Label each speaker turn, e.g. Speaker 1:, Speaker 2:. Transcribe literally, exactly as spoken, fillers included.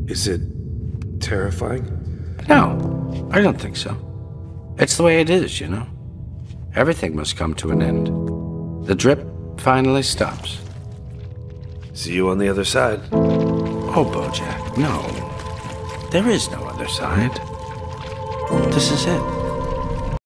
Speaker 1: Is it terrifying?
Speaker 2: No, I don't think so. It's the way it is, you know. Everything must come to an end. The drip finally stops.
Speaker 1: See you on the other side.
Speaker 2: Oh, Bojack, no. There is no other side. This is it.